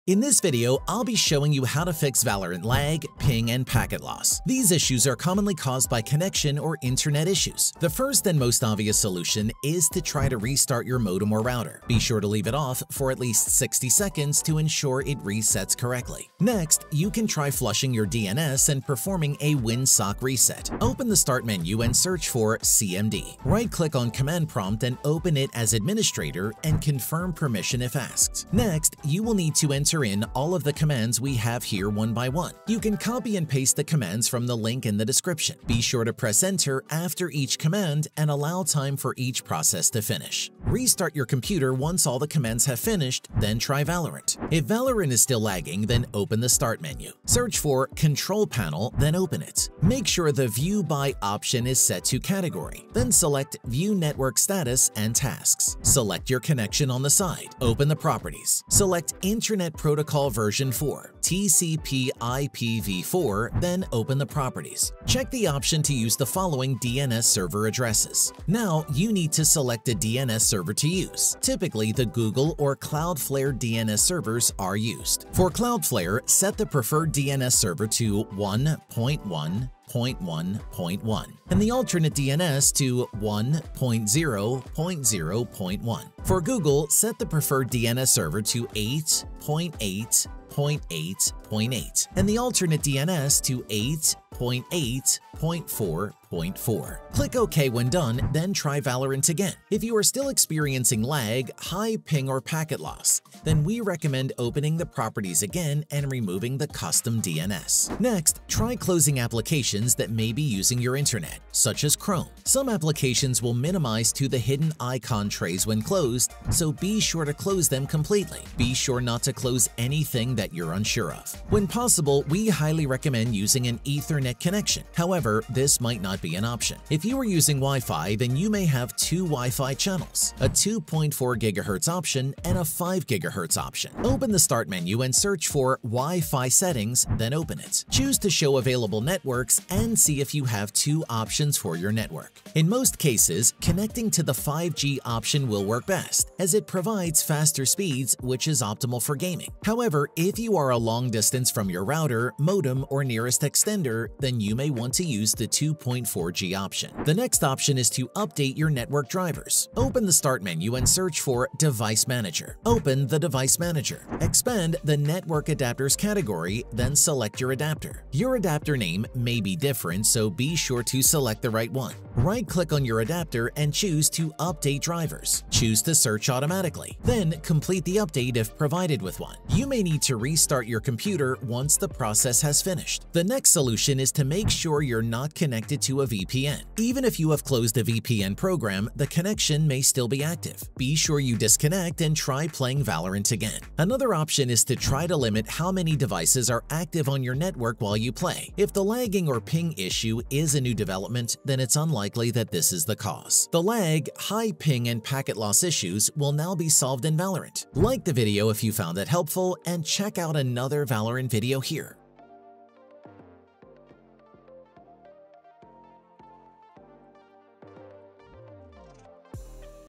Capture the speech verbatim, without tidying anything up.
In this video, I'll be showing you how to fix Valorant lag, ping, and packet loss. These issues are commonly caused by connection or internet issues. The first and most obvious solution is to try to restart your modem or router. Be sure to leave it off for at least sixty seconds to ensure it resets correctly. Next, you can try flushing your D N S and performing a winsock reset. Open the Start menu and search for C M D. Right-click on Command Prompt and open it as Administrator and confirm permission if asked. Next, you will need to enter in all of the commands we have here one by one. You can copy and paste the commands from the link in the description. Be sure to press enter after each command and allow time for each process to finish. Restart your computer once all the commands have finished, then try Valorant. If Valorant is still lagging, then open the Start menu. Search for Control Panel, then open it. Make sure the View By option is set to Category. Then select View Network Status and Tasks. Select your connection on the side. Open the Properties. Select Internet Protocol version four, T C P I P v four, then open the Properties. Check the option to use the following D N S server addresses. Now, you need to select a D N S server to use. Typically, the Google or CLOUDFLARE D N S servers are used. For CLOUDFLARE, set the preferred D N S server to one dot one dot one dot one and the alternate D N S to one dot zero dot zero dot one. For Google, set the preferred D N S server to eight dot eight dot eight dot eight and the alternate D N S to eight dot eight dot four dot four. Click OK when done, then try Valorant again. If you are still experiencing lag, high ping, or packet loss, then we recommend opening the properties again and removing the custom D N S. Next, try closing applications that may be using your internet, such as Chrome. Some applications will minimize to the hidden icon trays when closed, so be sure to close them completely. Be sure not to close anything that you're unsure of. When possible, we highly recommend using an Ethernet connection. However, this might not be an option. If you are using Wi-Fi, then you may have two Wi-Fi channels, a two point four gigahertz option and a five gigahertz option. Open the Start menu and search for Wi-Fi settings, then open it. Choose to show available networks and see if you have two options for your network. In most cases, connecting to the five G option will work best, as it provides faster speeds, which is optimal for gaming. However, if you are a long distance from your router, modem, or nearest extender, then you may want to use the two point four G option. The next option is to update your network drivers. Open the Start menu and search for Device Manager. Open the Device Manager. Expand the Network Adapters category, then select your adapter. Your adapter name may be different, so be sure to select the right one. Right-click on your adapter and choose to Update Drivers. Choose to search automatically. Then complete the update if provided with one. You may need to restart your computer once the process has finished. The next solution is to make sure you're not connected to a V P N. Even if you have closed a V P N program, the connection may still be active. Be sure you disconnect and try playing Valorant again. Another option is to try to limit how many devices are active on your network while you play. If the lagging or ping issue is a new development, then it's unlikely that this is the cause. The lag, high ping, and packet loss issues will now be solved in Valorant. Like the video if you found it helpful, and check out another Valorant video here.